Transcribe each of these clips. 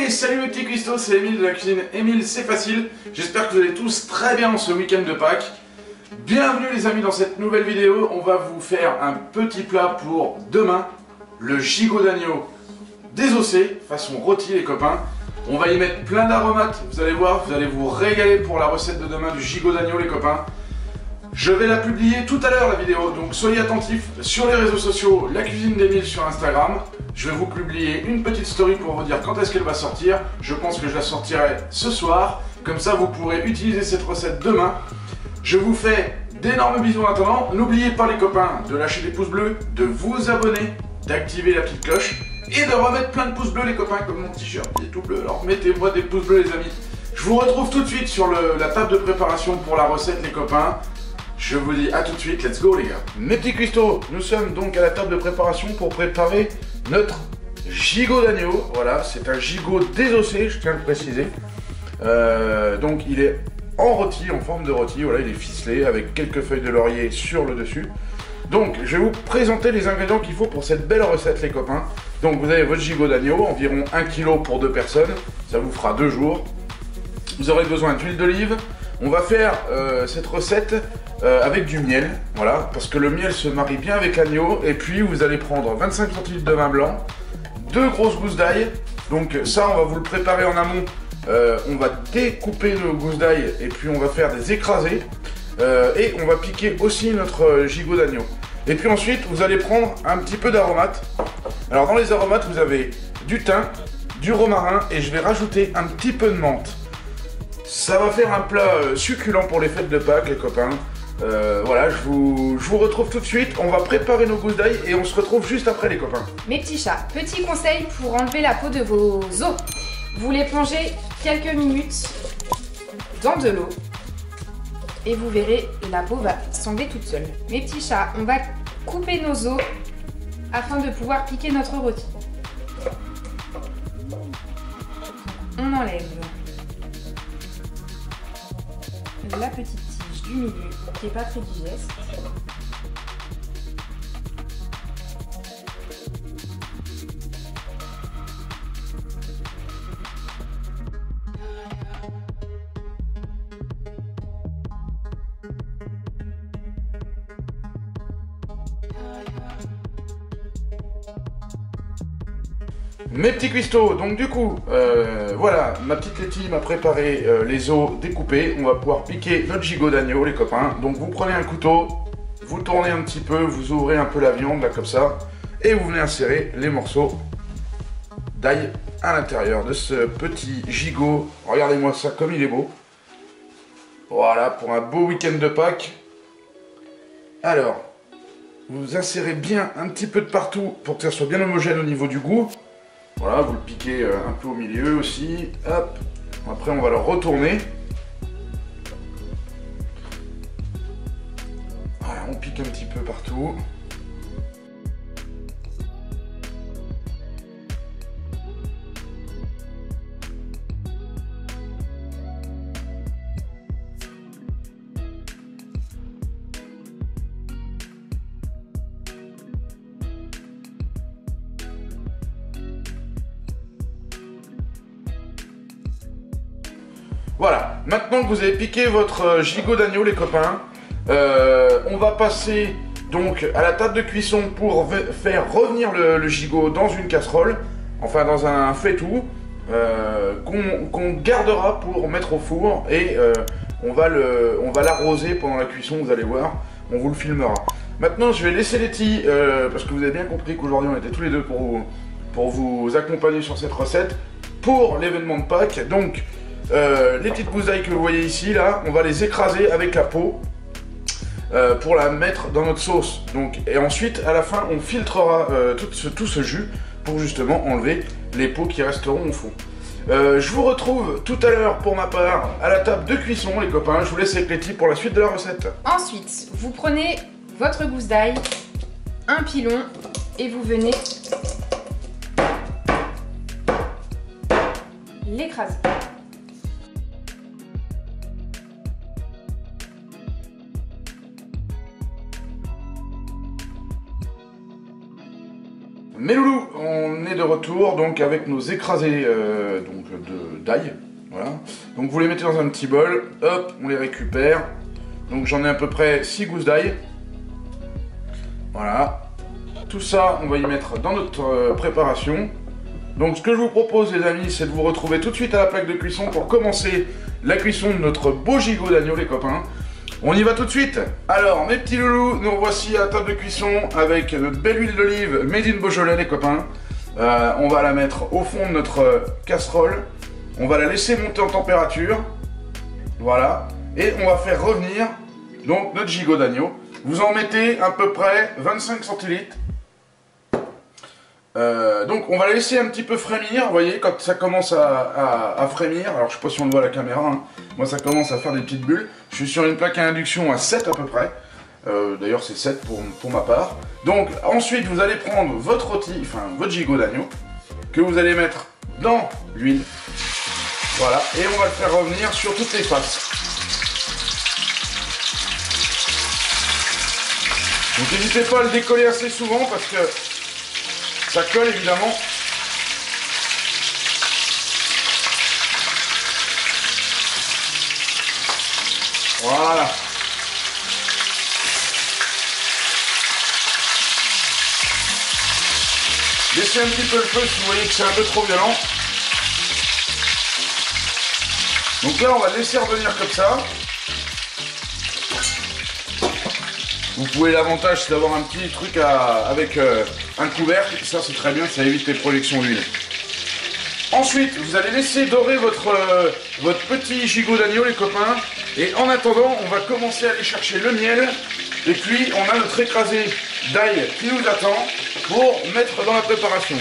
Hey, salut mes petits cuistots, c'est Emile de la cuisine Emile, c'est facile. J'espère que vous allez tous très bien en ce week-end de Pâques. Bienvenue les amis dans cette nouvelle vidéo. On va vous faire un petit plat pour demain, le gigot d'agneau désossé, façon rôti les copains. On va y mettre plein d'aromates, vous allez voir, vous allez vous régaler pour la recette de demain du gigot d'agneau les copains. Je vais la publier tout à l'heure la vidéo, donc soyez attentifs sur les réseaux sociaux, la cuisine d'Emile sur Instagram. Je vais vous publier une petite story pour vous dire quand est-ce qu'elle va sortir. Je pense que je la sortirai ce soir, comme ça vous pourrez utiliser cette recette demain. Je vous fais d'énormes bisous en attendant. N'oubliez pas les copains de lâcher des pouces bleus, de vous abonner, d'activer la petite cloche et de remettre plein de pouces bleus les copains comme mon t-shirt qui est tout bleu. Alors mettez-moi des pouces bleus les amis. Je vous retrouve tout de suite sur la table de préparation pour la recette les copains. Je vous dis à tout de suite, let's go les gars. Mes petits cuistots, nous sommes donc à la table de préparation pour préparer notre gigot d'agneau. Voilà, c'est un gigot désossé, je tiens à le préciser. Donc il est en rôti, en forme de rôti, voilà, il est ficelé avec quelques feuilles de laurier sur le dessus. Donc je vais vous présenter les ingrédients qu'il faut pour cette belle recette les copains. Donc vous avez votre gigot d'agneau, environ 1 kg pour 2 personnes, ça vous fera 2 jours. Vous aurez besoin d'huile d'olive. On va faire cette recette avec du miel, voilà, parce que le miel se marie bien avec l'agneau. Et puis vous allez prendre 25 centilitres de vin blanc, 2 grosses gousses d'ail. Donc ça, on va vous le préparer en amont. On va découper nos gousses d'ail et puis on va faire des écrasés. Et on va piquer aussi notre gigot d'agneau. Et puis ensuite, vous allez prendre un petit peu d'aromates. Alors dans les aromates, vous avez du thym, du romarin et je vais rajouter un petit peu de menthe. Ça va faire un plat succulent pour les fêtes de Pâques, les copains. Voilà, je vous retrouve tout de suite. On va préparer nos gousses d'ail et on se retrouve juste après, les copains. Mes petits chats, petit conseil pour enlever la peau de vos os. Vous les plongez quelques minutes dans de l'eau et vous verrez, la peau va s'enlever toute seule. Mes petits chats, on va couper nos os afin de pouvoir piquer notre rôti. On enlève la petite tige du milieu qui n'est pas très digeste. Mes petits cuistots, donc du coup, voilà, ma petite Letty m'a préparé les os découpés. On va pouvoir piquer notre gigot d'agneau, les copains. Donc vous prenez un couteau, vous tournez un petit peu, vous ouvrez un peu la viande, là, comme ça. Et vous venez insérer les morceaux d'ail à l'intérieur de ce petit gigot. Regardez-moi ça, comme il est beau. Voilà, pour un beau week-end de Pâques. Alors, vous insérez bien un petit peu de partout pour que ça soit bien homogène au niveau du goût. Voilà, vous le piquez un peu au milieu aussi. Hop. Après, on va le retourner. Voilà, on pique un petit peu partout. Voilà, maintenant que vous avez piqué votre gigot d'agneau les copains, on va passer donc à la table de cuisson pour faire revenir le gigot dans une casserole, enfin dans un faitout qu'on gardera pour mettre au four et on va l'arroser pendant la cuisson, vous allez voir, on vous le filmera. Maintenant je vais laisser Letty, parce que vous avez bien compris qu'aujourd'hui on était tous les deux pour vous accompagner sur cette recette pour l'événement de Pâques. Donc les petites gousses d'ail que vous voyez ici, là, on va les écraser avec la peau pour la mettre dans notre sauce. Donc, et ensuite, à la fin, on filtrera tout ce jus pour justement enlever les peaux qui resteront au fond. Je vous retrouve tout à l'heure pour ma part à la table de cuisson, les copains. Je vous laisse avec Letty pour la suite de la recette. Ensuite, vous prenez votre gousse d'ail, un pilon et vous venez l'écraser. Mes loulous, on est de retour donc avec nos écrasés d'ail. Voilà. Donc vous les mettez dans un petit bol, hop, on les récupère. Donc j'en ai à peu près 6 gousses d'ail. Voilà. Tout ça, on va y mettre dans notre préparation. Donc ce que je vous propose les amis, c'est de vous retrouver tout de suite à la plaque de cuisson pour commencer la cuisson de notre beau gigot d'agneau les copains. On y va tout de suite. Alors mes petits loulous, nous voici à la table de cuisson avec notre belle huile d'olive made in Beaujolais les copains. On va la mettre au fond de notre casserole. On va la laisser monter en température. Voilà. Et on va faire revenir donc notre gigot d'agneau. Vous en mettez à peu près 25 centilitres. Donc on va la laisser un petit peu frémir, vous voyez, quand ça commence à frémir, alors je sais pas si on le voit à la caméra, hein. Moi ça commence à faire des petites bulles, je suis sur une plaque à induction à 7 à peu près, d'ailleurs c'est 7 pour ma part. Donc ensuite vous allez prendre votre rôti, enfin votre gigot d'agneau, que vous allez mettre dans l'huile, voilà, et on va le faire revenir sur toutes les faces. Donc n'hésitez pas à le décoller assez souvent parce que ça colle évidemment. Voilà. Laissez un petit peu le feu si vous voyez que c'est un peu trop violent. Donc là on va laisser revenir comme ça. Vous pouvez, l'avantage c'est d'avoir un petit truc avec un couvercle, ça c'est très bien, ça évite les projections d'huile. Ensuite, vous allez laisser dorer votre petit gigot d'agneau les copains, et en attendant, on va commencer à aller chercher le miel, et puis on a notre écrasé d'ail qui nous attend pour mettre dans la préparation.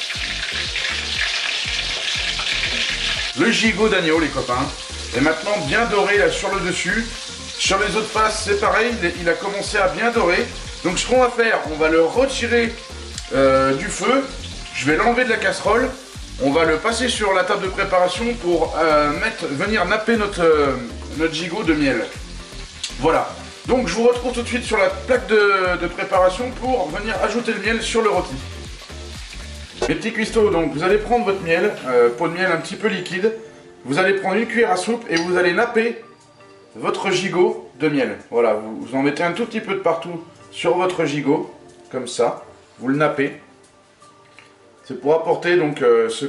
Le gigot d'agneau les copains est maintenant bien doré là sur le dessus. Sur les autres faces, c'est pareil, il a commencé à bien dorer. Donc ce qu'on va faire, on va le retirer du feu. Je vais l'enlever de la casserole. On va le passer sur la table de préparation pour venir napper notre gigot de miel. Voilà. Donc je vous retrouve tout de suite sur la plaque de préparation pour venir ajouter le miel sur le rôti. Les petits cuistots, donc vous allez prendre votre miel, pot de miel un petit peu liquide. Vous allez prendre une cuillère à soupe et vous allez napper votre gigot de miel. Voilà, vous en mettez un tout petit peu de partout sur votre gigot, comme ça, vous le nappez. C'est pour apporter donc ce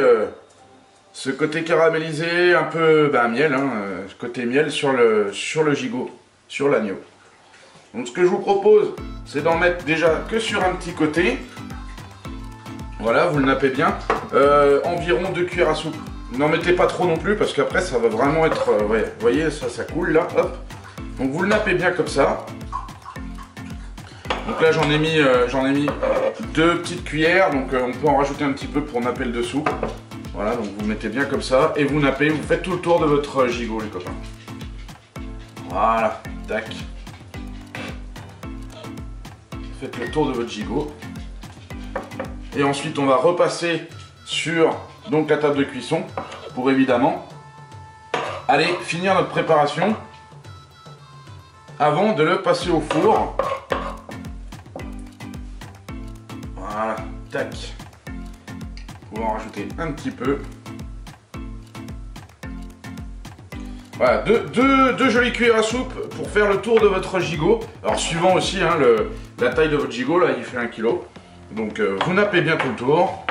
côté caramélisé, un peu miel, hein, ce côté miel sur le gigot, sur l'agneau. Donc ce que je vous propose, c'est d'en mettre déjà que sur un petit côté. Voilà, vous le nappez bien, environ 2 cuillères à soupe. N'en mettez pas trop non plus parce qu'après ça va vraiment être... ouais, vous voyez, ça coule là, hop. Donc vous le nappez bien comme ça. Donc là j'en ai mis 2 petites cuillères, donc on peut en rajouter un petit peu pour napper le dessous. Voilà, donc vous mettez bien comme ça et vous nappez, vous faites tout le tour de votre gigot les copains. Voilà, tac. Faites le tour de votre gigot. Et ensuite on va repasser sur donc la table de cuisson pour évidemment aller finir notre préparation avant de le passer au four. Voilà, tac. On va en rajouter un petit peu. Voilà, deux jolies cuillères à soupe pour faire le tour de votre gigot. Alors suivant aussi hein, la taille de votre gigot, là il fait 1 kg. Donc vous nappez bien tout le tour.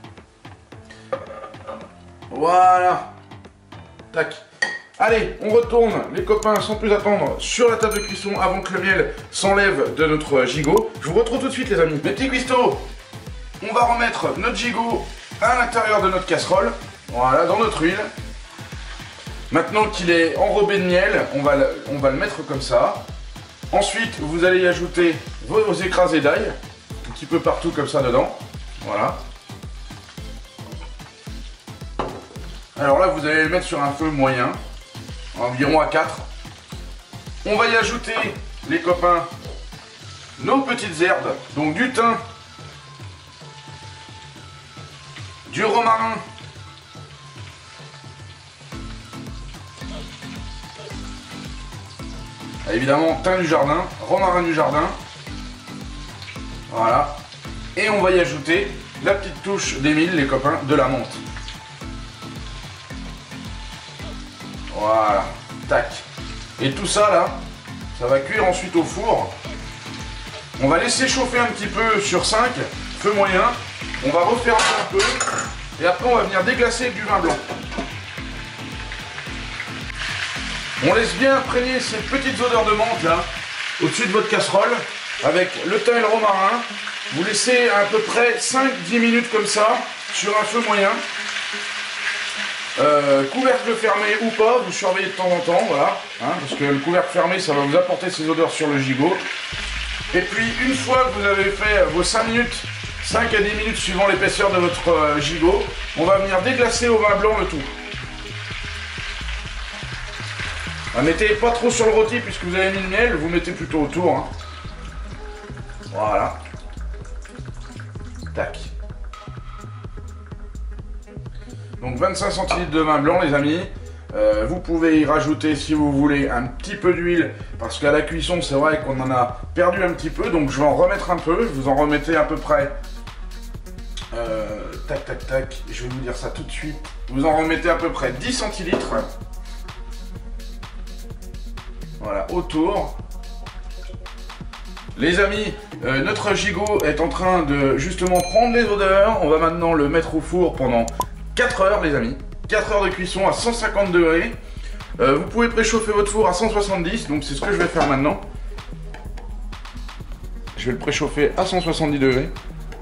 Voilà. Tac. Allez, on retourne les copains sans plus attendre sur la table de cuisson avant que le miel s'enlève de notre gigot. Je vous retrouve tout de suite les amis. Mes petits cuistots, on va remettre notre gigot à l'intérieur de notre casserole. Voilà, dans notre huile. Maintenant qu'il est enrobé de miel, on va le mettre comme ça. Ensuite, vous allez y ajouter vos écrasés d'ail, un petit peu partout comme ça dedans. Voilà. Alors là, vous allez le mettre sur un feu moyen, environ à 4. On va y ajouter, les copains, nos petites herbes, donc du thym, du romarin, évidemment thym du jardin, romarin du jardin, voilà, et on va y ajouter la petite touche d'Emile, les copains, de la menthe. Voilà, tac. Et tout ça là, ça va cuire ensuite au four. On va laisser chauffer un petit peu sur 5, feu moyen. On va refermer un peu. Et après on va venir déglacer avec du vin blanc. On laisse bien imprégner ces petites odeurs de menthe là, au-dessus de votre casserole, avec le thym et le romarin. Vous laissez à peu près 5-10 minutes comme ça, sur un feu moyen. Couvercle fermé ou pas, vous surveillez de temps en temps, voilà. Hein, parce que le couvercle fermé, ça va vous apporter ces odeurs sur le gigot. Et puis, une fois que vous avez fait vos 5 minutes, 5 à 10 minutes suivant l'épaisseur de votre gigot, on va venir déglacer au vin blanc le tout. Mettez pas trop sur le rôti puisque vous avez mis le miel, vous mettez plutôt autour. Hein. Voilà. Tac. Donc 25 centilitres de vin blanc les amis. Vous pouvez y rajouter si vous voulez un petit peu d'huile parce qu'à la cuisson c'est vrai qu'on en a perdu un petit peu, donc je vais en remettre un peu. Vous en remettez à peu près tac tac tac, je vais vous dire ça tout de suite. Vous en remettez à peu près 10 centilitres. Voilà, autour. Les amis, notre gigot est en train de justement prendre les odeurs. On va maintenant le mettre au four pendant 4 heures les amis. 4 heures de cuisson à 150 degrés. Vous pouvez préchauffer votre four à 170, donc c'est ce que je vais faire maintenant. Je vais le préchauffer à 170 degrés.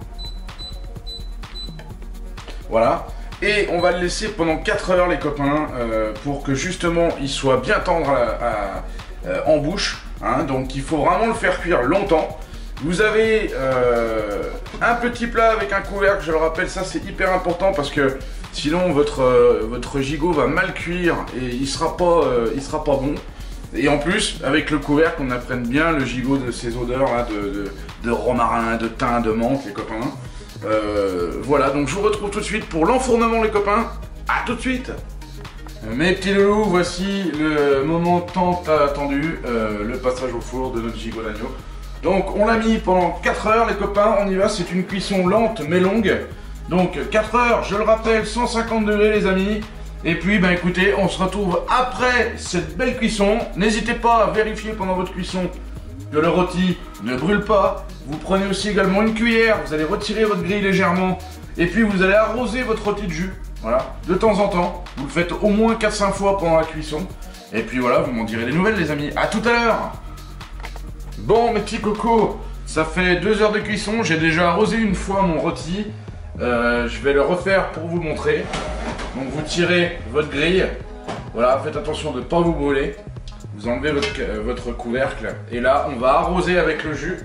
Voilà. Et on va le laisser pendant 4 heures les copains, pour que justement il soit bien tendre en bouche. Hein, donc il faut vraiment le faire cuire longtemps. Vous avez un petit plat avec un couvercle, je le rappelle, ça c'est hyper important parce que sinon votre gigot va mal cuire et il sera pas bon. Et en plus, avec le couvercle, on apprenne bien le gigot de ces odeurs là, de romarin, de thym, de menthe les copains. Voilà, donc je vous retrouve tout de suite pour l'enfournement les copains. À tout de suite. Mes petits loulous, voici le moment tant attendu, le passage au four de notre gigot d'agneau. Donc on l'a mis pendant 4 heures les copains, on y va, c'est une cuisson lente mais longue. Donc 4 heures, je le rappelle, 150 degrés les amis. Et puis ben écoutez, on se retrouve après cette belle cuisson. N'hésitez pas à vérifier pendant votre cuisson que le rôti ne brûle pas. Vous prenez aussi également une cuillère, vous allez retirer votre grille légèrement. Et puis vous allez arroser votre rôti de jus. Voilà, de temps en temps, vous le faites au moins 4-5 fois pendant la cuisson. Et puis voilà, vous m'en direz des nouvelles les amis. À tout à l'heure. Bon mes petits cocos, ça fait 2 heures de cuisson. J'ai déjà arrosé une fois mon rôti. Je vais le refaire pour vous montrer. Donc vous tirez votre grille. Voilà, faites attention de ne pas vous brûler. Vous enlevez votre couvercle. Et là, on va arroser avec le jus.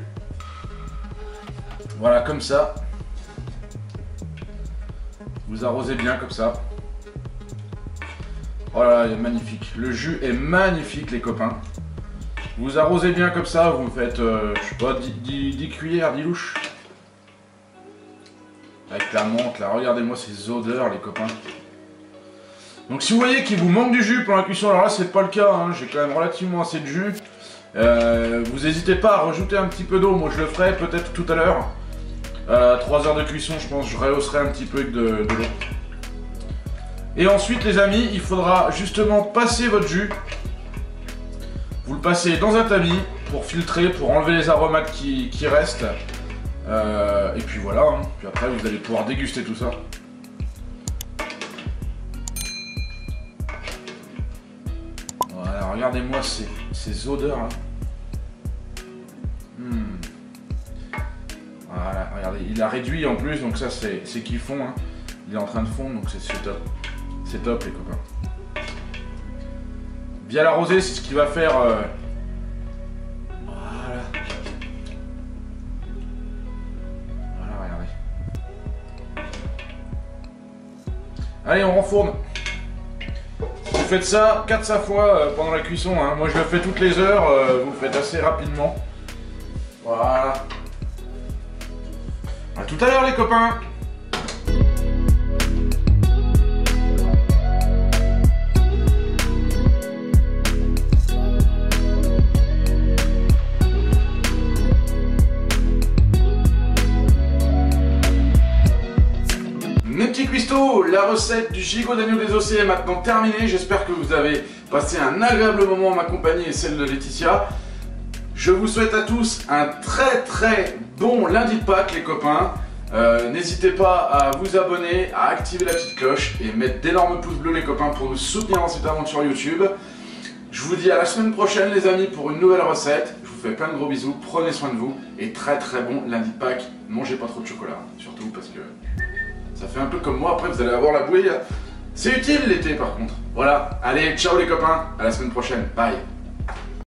Voilà, comme ça. Vous arrosez bien comme ça. Oh là là, il est magnifique. Le jus est magnifique les copains. Vous arrosez bien comme ça, vous faites, je sais pas, 10 cuillères, 10 louches. Avec la menthe là, regardez-moi ces odeurs les copains. Donc si vous voyez qu'il vous manque du jus pour la cuisson, alors là c'est pas le cas, hein, j'ai quand même relativement assez de jus. Vous n'hésitez pas à rajouter un petit peu d'eau, moi je le ferai peut-être tout à l'heure. 3 heures de cuisson, je pense que je rehausserai un petit peu avec de l'eau. Et ensuite les amis, il faudra justement passer votre jus. Vous le passez dans un tamis pour filtrer, pour enlever les aromates qui restent. Et puis voilà, hein. Puis après vous allez pouvoir déguster tout ça. Voilà, regardez-moi ces odeurs là. Voilà, regardez, il a réduit en plus, donc ça c'est qu'il fond, hein. Il est en train de fondre, donc c'est top. C'est top les copains. Bien l'arroser, c'est ce qui va faire... Voilà. Voilà, regardez. Allez, on renfourne. Vous faites ça 4-5 fois pendant la cuisson, hein. Moi je le fais toutes les heures, vous le faites assez rapidement. Voilà. A tout à l'heure les copains. recette du gigot d'agneau des océans est maintenant terminée. J'espère que vous avez passé un agréable moment en ma compagnie et celle de Laetitia. Je vous souhaite à tous un très bon lundi de Pâques les copains. N'hésitez pas à vous abonner, à activer la petite cloche et mettre d'énormes pouces bleus les copains pour nous soutenir dans cette aventure YouTube. Je vous dis à la semaine prochaine les amis pour une nouvelle recette. Je vous fais plein de gros bisous, prenez soin de vous et très bon lundi de Pâques. Mangez pas trop de chocolat, surtout parce que ça fait un peu comme moi, après vous allez avoir la bouillie. C'est utile l'été par contre. Voilà, allez ciao les copains, à la semaine prochaine, bye.